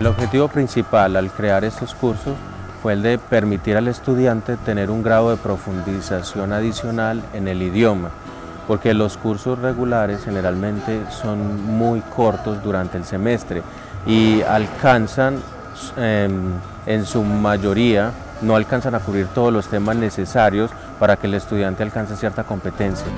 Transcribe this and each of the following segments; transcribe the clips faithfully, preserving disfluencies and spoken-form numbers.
El objetivo principal al crear estos cursos fue el de permitir al estudiante tener un grado de profundización adicional en el idioma, porque los cursos regulares generalmente son muy cortos durante el semestre y alcanzan, eh, en su mayoría, no alcanzan a cubrir todos los temas necesarios para que el estudiante alcance cierta competencia.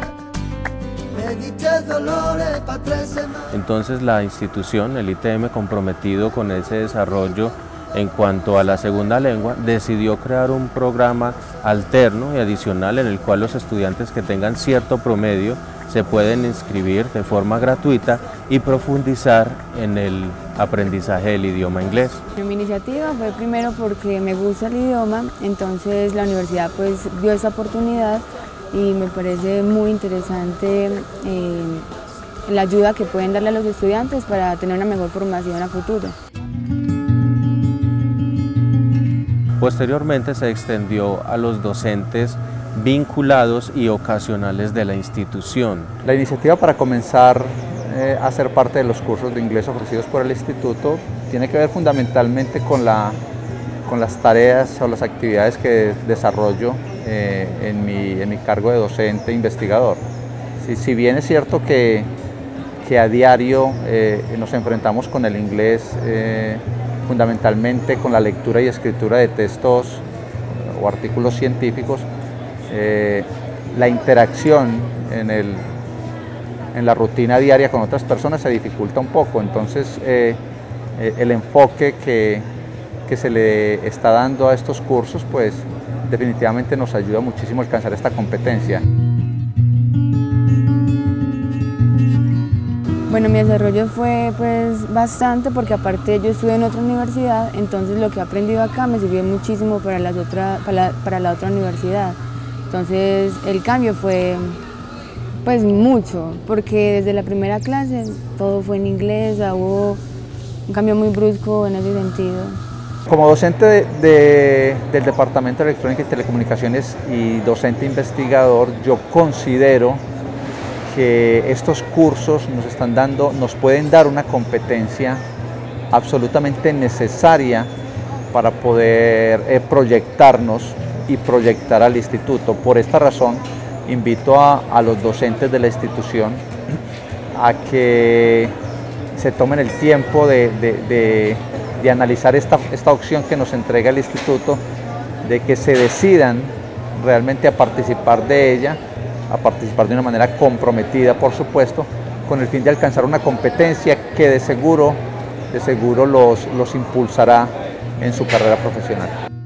Entonces la institución, el I T M, comprometido con ese desarrollo en cuanto a la segunda lengua, decidió crear un programa alterno y adicional en el cual los estudiantes que tengan cierto promedio se pueden inscribir de forma gratuita y profundizar en el aprendizaje del idioma inglés. Mi iniciativa fue primero porque me gusta el idioma, entonces la universidad pues dio esa oportunidad y me parece muy interesante eh, la ayuda que pueden darle a los estudiantes para tener una mejor formación a futuro. Posteriormente se extendió a los docentes vinculados y ocasionales de la institución. La iniciativa para comenzar eh, a ser parte de los cursos de inglés ofrecidos por el instituto tiene que ver fundamentalmente con, la, con las tareas o las actividades que desarrollo eh, en, mi, en mi cargo de docente investigador. Si, si bien es cierto que, que a diario eh, nos enfrentamos con el inglés, eh, fundamentalmente con la lectura y escritura de textos o artículos científicos, eh, la interacción en, el, en la rutina diaria con otras personas se dificulta un poco. Entonces eh, eh, el enfoque que, que se le está dando a estos cursos pues definitivamente nos ayuda muchísimo a alcanzar esta competencia. Bueno, mi desarrollo fue pues bastante porque aparte yo estudié en otra universidad, entonces lo que he aprendido acá me sirvió muchísimo para, las otra, para, la, para la otra universidad. Entonces el cambio fue pues mucho, porque desde la primera clase todo fue en inglés, hubo un cambio muy brusco en ese sentido. Como docente de, de, del Departamento de Electrónica y Telecomunicaciones y docente investigador, yo considero que estos cursos nos están dando, nos pueden dar una competencia absolutamente necesaria para poder eh, proyectarnos y proyectar al instituto. Por esta razón, invito a, a los docentes de la institución a que se tomen el tiempo de, de, de, de analizar esta, esta opción que nos entrega el instituto, de que se decidan realmente a participar de ella, a participar de una manera comprometida, por supuesto, con el fin de alcanzar una competencia que de seguro, de seguro los, los impulsará en su carrera profesional.